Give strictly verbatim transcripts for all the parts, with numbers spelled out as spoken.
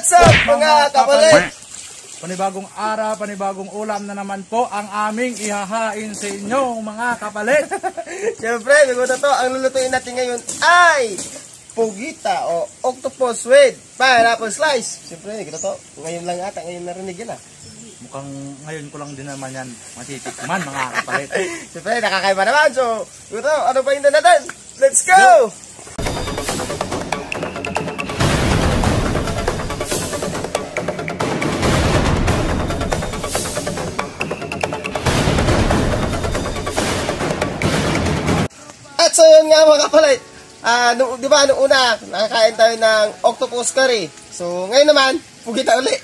What's up mga kapalit? Panibagong araw, panibagong ulam na naman po ang aming ihahain sa inyo mga kapalit. Siyempre, bigoto to, ang lulutuin natin ngayon ay pugita o octopus with pineapple slice. Siyempre, bigoto to, ngayon lang ata, ngayon narinig yan ah. Mukhang ngayon ko lang din naman yan matitikman mga kapalit. Siyempre, nakakaiba naman. So, bigoto, ano pa hinda natin? Let's go! At so yun nga mga kapalit, uh, no, di ba noong una, nakakain tayo ng octopus curry. So ngayon naman, pugita uli.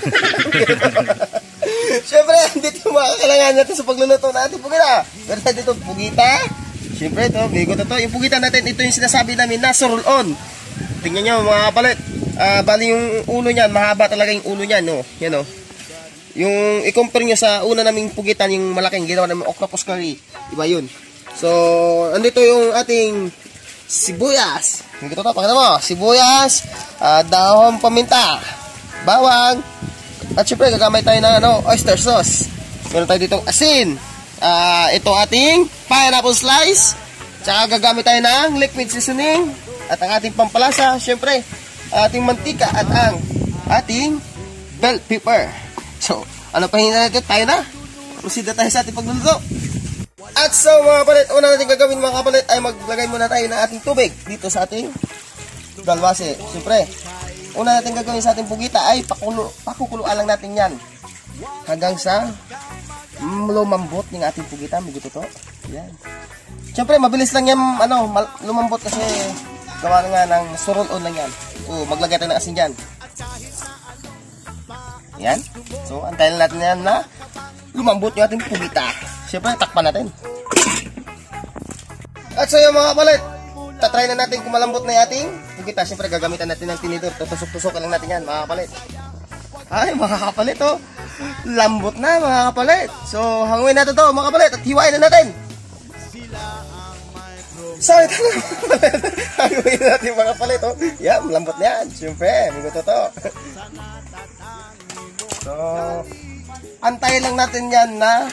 Siyempre, dito yung mga kailangan natin sa pagluluto natin pugita. Pero dito, pugita. Siyempre, ito, bigo to. Yung pugita natin, ito yung sinasabi namin na surulon. Tingnan nyo mga kapalit. Uh, bali yung ulo niyan, mahaba talaga yung ulo niyan. No? Yan o. Yung i-compare nyo sa una naming pugitan, yung malaking ginawa namin octopus curry. Iba yun. So, andito yung ating sibuyas. Ito to, pakita mo. Sibuyas, uh, dahon paminta, bawang, at syempre gagamit tayo ng ano, oyster sauce. Meron tayo ditong asin. Uh, ito ating pineapple slice. Tsaka gagamit tayo ng liquid seasoning. At ang ating pampalasa, syempre, ating mantika at ang ating bell pepper. So, ano pa hinahintay natin? Tayo na. Proceed na tayo sa ating pagluluto. At so mga kapalit, una natin gagawin mga kapalit ay maglagay muna tayo ng ating tubig dito sa ating dalwase. Siyempre, una natin gagawin sa ating pugita ay pakulo, pakukuluan lang natin yan hanggang sa lumambot ng ating pugita. Maguto to. Yan. Siyempre, mabilis lang yan ano, lumambot kasi gawa nga ng surulon lang yan. So, maglagay tayo ng asin dyan. Yan. So, antayin natin yan na lumambot yung ating pugita. Siyempre, takpan natin. At so yung mga kapalit, tatry na natin kung malambot na yung ating pugita. Siyempre, gagamitan natin ng tinidor. Tutusok-tusokan lang natin yan, mga kapalit. Ay, mga kapalit, oh. Lambot na, mga kapalit. So, hanguin natin to, mga kapalit, at hiwain na natin. So, ito na, mga kapalit. Hanguin natin, mga kapalit, oh. Yan, malambot na yan. Siyempre, minuto to. So, antayin lang natin yan na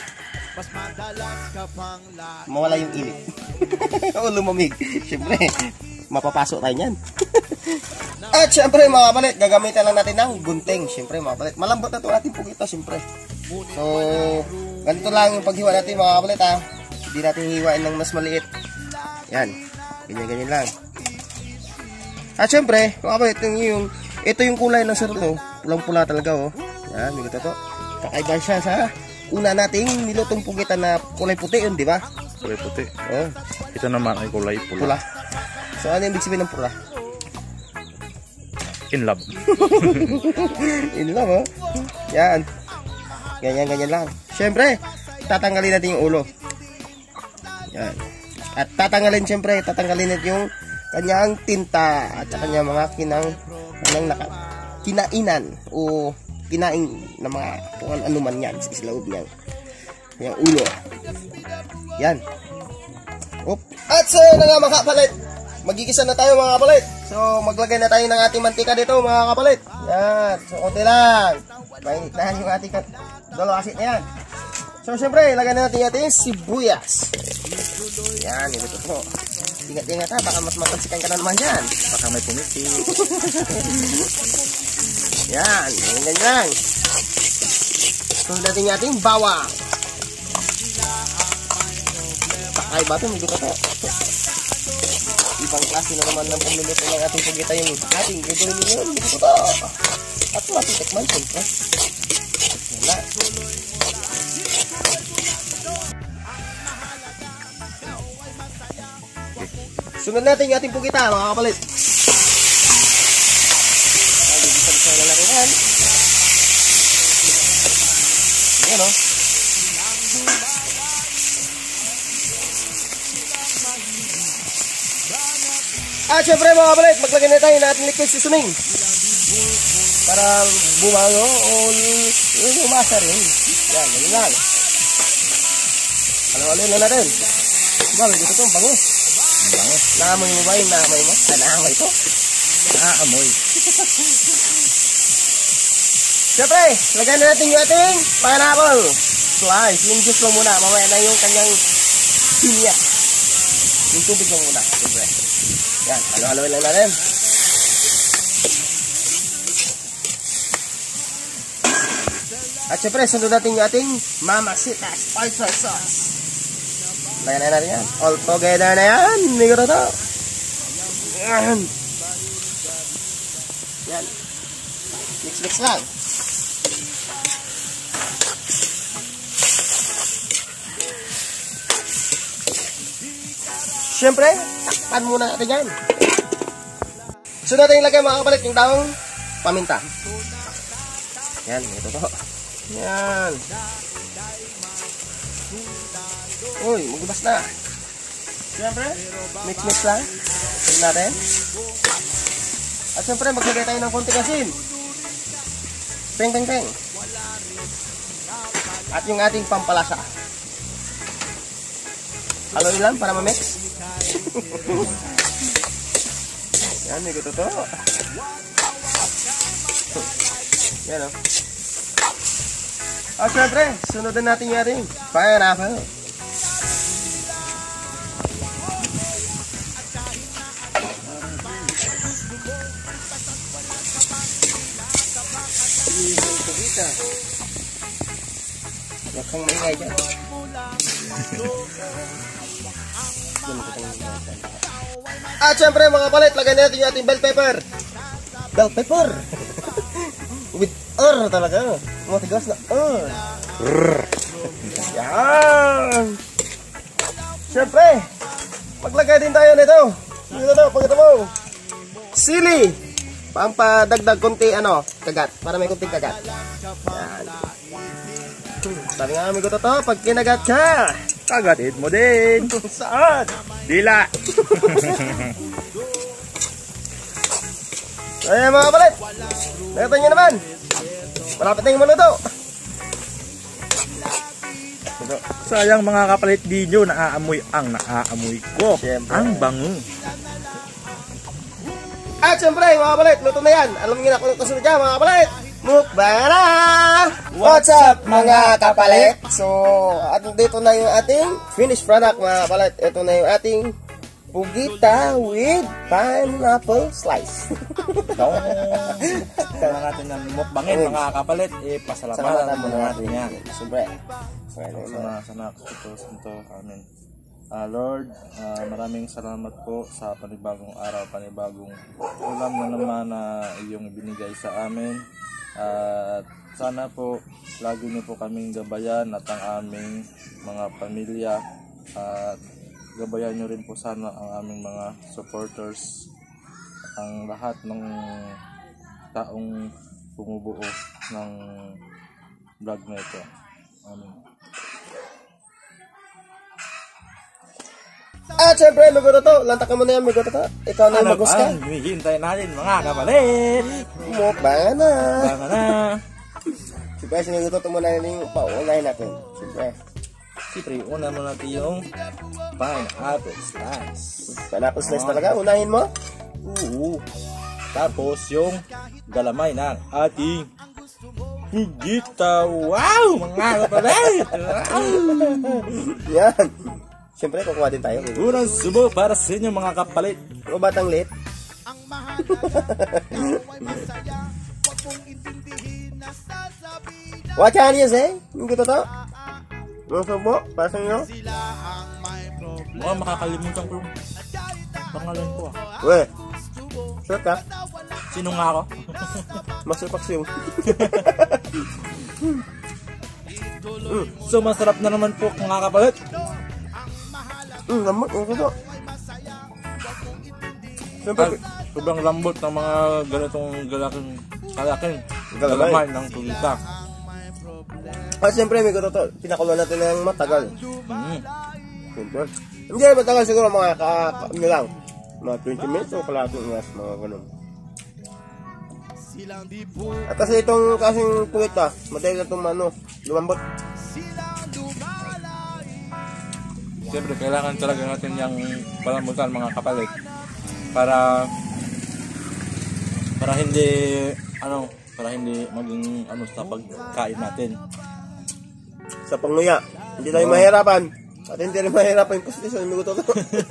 mawala yung init. O lumamig. Siyempre, mapapasok tayo yan. At siyempre mga kapalit, gagamitan lang natin ng gunting. Siyempre mga kapalit, malambot na ito ating pugita siyempre. So, ganito lang yung paghiwa natin mga kapalit ha. Hindi natin hiwain ng mas maliit. Yan, ganyan-ganyan lang. At siyempre, mga kapalit, yung, ito yung kulay ng sarilo. Pulang-pula talaga oh. Yan, hindi ko ito. Kakaiba siya sa una nating nilutong pugita na kulay puti yun, di ba? Kulay puti. Oh. Ito naman ay kulay pula. Pula. So, ano yung ibig sabihin ng pula? In love. In love, oh. Yan. Ganyan, ganyan lang. Siyempre, tatanggalin natin yung ulo. Yan. At tatanggalin, siyempre, tatanggalin natin yung kanyang tinta at kanyang mga kinang, kinang naka, kinainan o kinain na mga kung ano man yan sa loob niya yung ulo. Yan. Oop. At so na nga mga kapalit, magigisa na tayo mga kapalit. So maglagay na tayo ng ating mantika dito mga kapalit. Yan. So konti lang, mainit na yung ating dalawang na yan. So syempre ilagay na natin yung ating sibuyas. Yan, ito po. Ingat-ingat ha, baka mas matalsikan ka na naman dyan. Baka may pumiti. Yan, ganyan lang. So natin yung ating bawang. Takay ba ito? Medyo ka ito. Ibang klase na naman ng pumuluto ng ating pugita yung ating gagawin yun. Medyo ito. At ating tikman siyempre. Yan na. Sunod natin yung ating pugita mga kapalit. Na lang yan. Yan o. At syempre mga kapalit, maglagay na tayo ng ating liquid seasoning para bumango o umasa rin. Yan, yan lang. Halo-halo na natin. Diba, may gusto itong bango. Bango. Naamoy mo ba yung naamoy mo? Ah, naamoy ko. Naamoy. Siyempre, lagyan na natin yung ating pineapple slice. Yung juice lang muna. Mamaya na yung kanyang pinya. Yung tubig lang muna. Siyempre. Yan, halo-haloin lang natin. At siyempre, sunod natin yung ating Mamacita Spicy Sauce. Lagyan na natin yan. All together na yan. Migo na to. Yan. Yan. Mix-mix lang. Siyempre, takpan muna natin yan. So natin ilagay mga kapalit yung daong paminta. Yan, ito to. Yan. Uy, magubas na. Siyempre, mix-mix lang. Tignan natin. At siyempre, maglagay tayo ng konting asin. Peng, peng, peng. At yung ating pampalasa. Haloy lang para ma-mix. Yan, may gusto to. Yan o. At syempre, sunodin natin yung ating pineapple. Huwag kang maingay dyan. At syempre mga palit, lagay natin yung ating bell pepper. Bell pepper. With er talaga. Matigas na er. Yan. Syempre, maglagay din tayo nito. Ito to, pagkita mo. Sili. Pampadagdag konti ano, kagat. Para may konting kagat. Yan. Sabi nga amigo to to, pag kinagat ka, Kagatid mo din. saan? Dila. Ayan mga kapalit. Nakita nyo naman. Malapit na yung maluto. Ito. Sayang mga kapalit, di nyo naaamoy ang naaamoy ko. Siyempre. Ang bango. At syempre mga kapalit, luto na yan. Alam niyo na kung kasunod dyan mga kapalit. Mukbang na! What's up mga kapalit? So, at dito na yung ating finished product mga kapalit. Ito na yung ating pugita with pineapple slice. Kaya natin ng mukbangin mga kapalit, eh pasalamatan Salamatan muna muna natin yan. Siyempre. Bueno, Sana, sana, ito, ito, amin. Ah, Lord, ah, maraming salamat po sa panibagong araw, panibagong ulam na naman na iyong ibinigay sa amin. At sana po lagi niyo po kaming gabayan at ang aming mga pamilya, at gabayan niyo rin po sana ang aming mga supporters, ang lahat ng taong bumubuo ng vlog na ito. Amen. At syempre, maguto to. Lantak ka muna yan, maguto to. Ikaw na yung Ano magus ba ka. ang hinihintay natin mga kapalit? Mukbang na. Tama na. Siyempre, sinaguto to muna yung paunahin natin. Siyempre. Siyempre, una mo natin yung pineapple slice. Pineapple slice talaga, unahin mo. Oo. Tapos yung galamay ng ating pugita. Wow! Mga kapalit! Yan. Siyempre, kukuha din tayo. Unang subo para sa inyo mga kapalit. O batang lit. Watch out yun, eh. Yung gusto to. Yung subo, para sa inyo. Mukhang makakalimutan ko yung pangalan ko ah. Weh. Sure ka? Sino nga ako? Masupak siyo. So masarap na naman po mga kapalit. Hmm, lamot. Yung gusto. Siyempre, At sobrang lambot ng mga ganitong galaking kalaking Galamay. galamay ng pugita. at siyempre, may gusto to. Pinakulo natin ng matagal. Mm. Siyempre. Hindi, matagal siguro mga ka, ka ano lang. Mga twenty minutes o kalating oras, mga ganun. At kasi itong kasing pugita, madali na itong ano, lumambot. Siyempre, kailangan talaga natin yung palambutan mga kapalit para para hindi ano para hindi maging ano sa pagkain natin. Sa panguya. Hindi tayo mahirapan. At hindi rin mahirapan yung posisyon. May gusto to.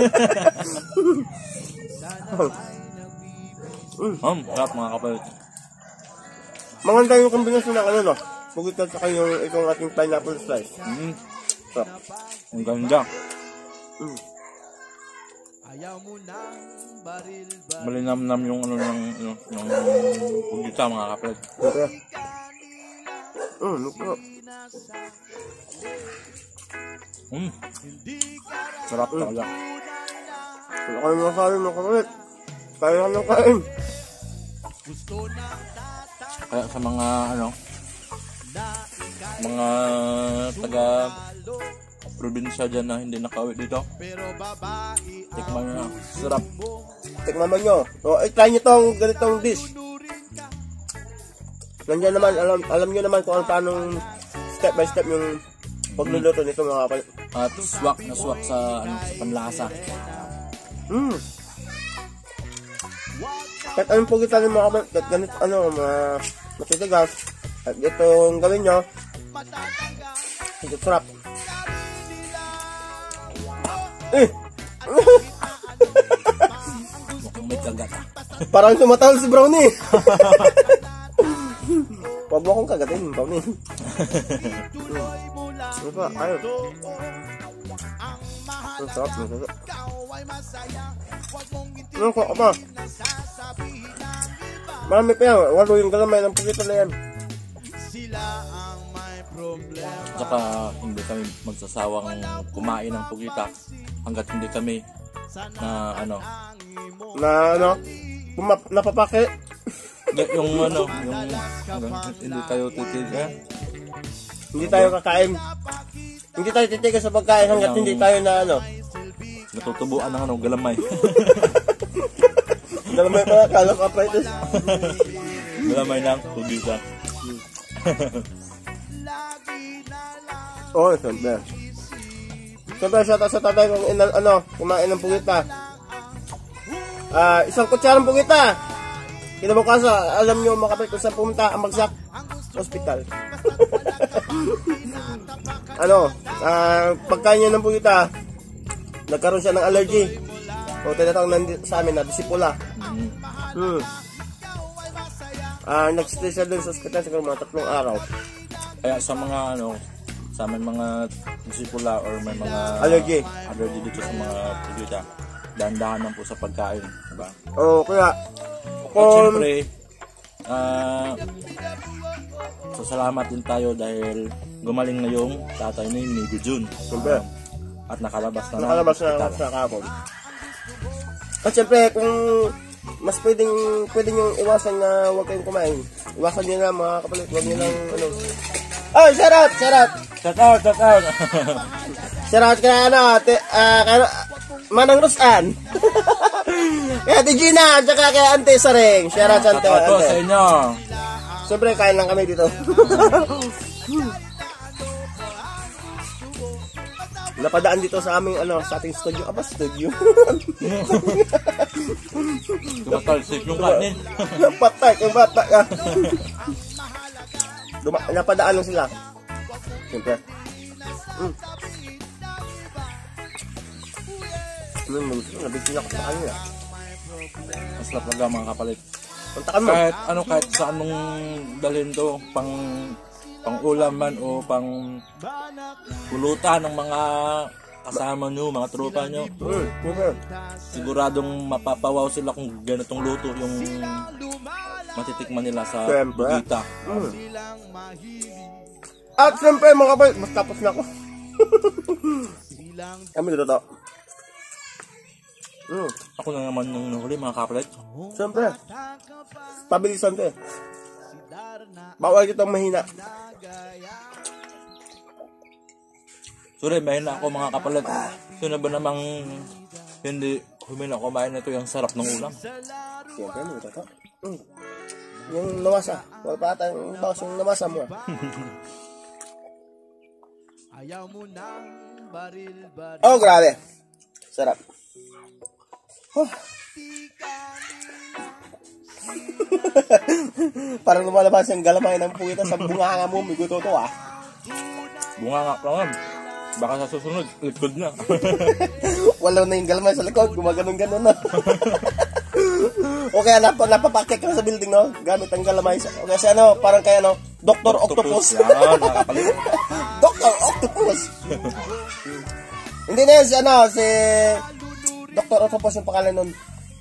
Um, sarap mga kapalit. Maganda yung kombinasyon ng ano, no? Pugit at saka yung itong ating pineapple slice. Mm. So, Ang ganda. mm. Malinam-nam yung ano ng yung, yung pugita mga kapalit. Okay. Mm, no. Mm. Sarap talaga. Wala kayo masabi mga kapalit. Kaya ka ng kain. Kaya sa mga ano mga taga probinsya dyan na hindi nakauwi dito, tikman nyo na. Sarap. Tikman mo nyo. O, eh, try nyo tong ganitong dish. Nandiyan naman, alam, alam nyo naman kung ano paano step by step yung pagluluto nito mga kapalit. At swak na swak sa ano sa panlasa. Mm. Kahit anong pugitan ng mga kapalit, kahit ganito, ano, mga matitigas, at itong gawin nyo, ito sarap. Eh! Mukhang may kagat. Parang tumatahol si Brownie. Huwag mo akong kagatin, Brownie. Ano pa? Ayaw. Ang sarap, ang sarap. Ano ko, apa? Marami pa yan. Walo yung galamay ng pugita na yan. Saka hindi kami magsasawang kumain ng pugita hanggat hindi kami na ano Na ano? Pumap, napapake. y- yung ano yung ano, hindi tayo titigil. Hindi tayo kakain. Hindi tayo titigas sa pagkain hanggat hindi tayo na ano. Natutubuan ng ano galamay. Galamay pala, kalak arthritis. Galamay ng pugita. Oo, oh, siyempre. Siyempre, shoutout sa tatay kung inal, ano, kumain ng pugita. Ah, isang kutsarang pugita. Kinabukasan, alam nyo mga kapit kung saan pumunta ang Bagsak Hospital. Ano, ah, pagkain niya ng pugita, nagkaroon siya ng allergy. O tinatawag nandito sa amin na disipula. Mm. Hmm. Ah, nag-stay siya dun sa hospital siguro mga tatlong araw. Kaya sa mga ano sa may mga disipula or may mga Allergy. allergy dito sa mga pugita, dahan-dahan lang po sa pagkain, diba? Oo, kaya At kung syempre, ah, sasalamat din tayo dahil gumaling na yung tatay ni Migo Jun. Siyempre. At nakalabas na nakalabas ng na hospital. sa kapon. At syempre, kung mas pwedeng pwede nyo iwasan na huwag kayong kumain. Iwasan nyo na mga kapalit, huwag nyo lang ano. Oh, shout out, shout out. Shout out, shout out. Shout out kaya ano, te, ah, kaya, Manang Rosan. Kaya Ate Gina, at saka kaya Ante Sareng. Shout out sa Shout Ante. out po sa Ante. inyo. Siyempre, kain lang kami dito. Napadaan dito sa aming ano, sa ating studio. Aba, studio. Tumatalsik yung kanin. Patay, yung bata ka. Duma, napadaan lang sila. Siyempre. Mm. Mm, nabitin ako sa kanila. Masarap talaga mga kapalit. Kontakan mo. Kahit ano, kahit sa anong dalhin to, pang pang ulam man o pang pulutan ng mga kasama nyo, mga tropa nyo. Mm, siyempre. Siguradong mapapawaw sila kung ganitong luto yung matitikman nila sa Siyempre. pugita. Mm. At siyempre mga kapatid, mas tapos na ako. Kami dito to. Mm. Ako na naman yung nahuli mga kapalit. Siyempre. Pabilisan to eh. Bawal kitang mahina. Sorry, mahina ako mga kapalit. Sino ba namang hindi humina kumain nito yung sarap ng ulam? Siyempre, mo ito to. Mm. Yung namasa. Wala pa ata yung bawas yung namasa mo. Oh, grabe. Sarap. Huh. Parang lumalabas yung galamay ng pugita sa bunganga mo, may guto to ah. Bunga nga lang. Baka sa susunod, likod na. Wala na yung galamay sa likod, gumaganon-ganon na. O kaya nap napapakik ka sa building, no? Gamit ang galamay. O kaya si ano, parang kaya ano, Doctor Octopus. Yan, nakakapalit. Doctor Octopus. Hindi na yun si ano, si Doctor Octopus yung pangalan nun.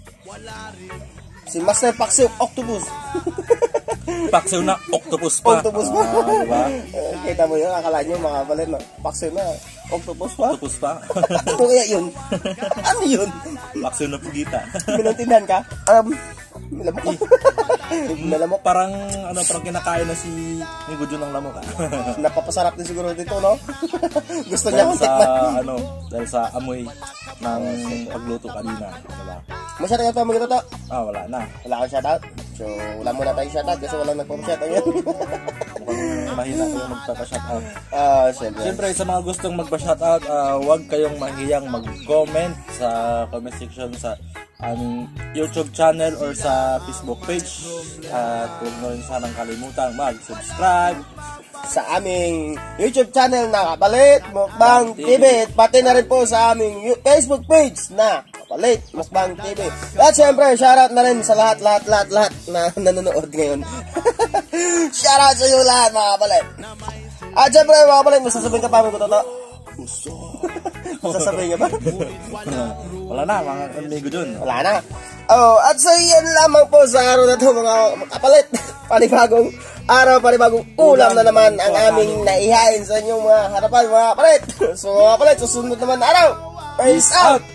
Si Master Paxiw Octopus. Paksiw na, octopus pa. Octopus pa. Ah, diba? Eh, kita mo yun, akala nyo mga balit, no? Paxiw na, Octopus pa. Octopus pa. Ano kaya yun? Ano yun? Paksiw na pugita. Minuntindan ka? Um, Milamok ka. Milamok. Parang, ano, parang kinakain na si Migo Jun ng lamok. Napapasarap din siguro dito, no? Gusto niya Dahil akong sa, tikman. ano, dahil sa amoy ng pagluto kanina. Diba? Masyado ka ito, mga to. Ah, wala na. Wala kang shoutout. So, wala muna tayong shoutout kasi walang nagpapashoutout yan. Mukhang mahina ko yung magpapa-shoutout. Ah, siyempre. Siyempre, sa mga gustong magpa-shoutout, uh, huwag kayong mahiyang mag-comment sa comment section sa aming YouTube channel or sa Facebook page. At huwag mo rin sanang kalimutan mag-subscribe Sa aming YouTube channel na Kapalit Mukbang T V. At pati na rin po sa aming yu- Facebook page na Kapalit Mukbang T V. At syempre, shoutout na rin sa lahat, lahat, lahat, lahat na nanonood ngayon. Shoutout sa iyo lahat, mga Kapalit. At syempre, mga Kapalit, masasabihin ka pa mo ko toto? Masasabihin ka ba? Wala na, mga amigo dun. Wala na. Oh, at so yan lamang po sa araw na to, mga Kapalit. Panibagong araw, panibagong ulam na naman ang aming naihain sa inyong mga harapan, mga Kapalit. So mga Kapalit, susunod naman na araw. Peace out!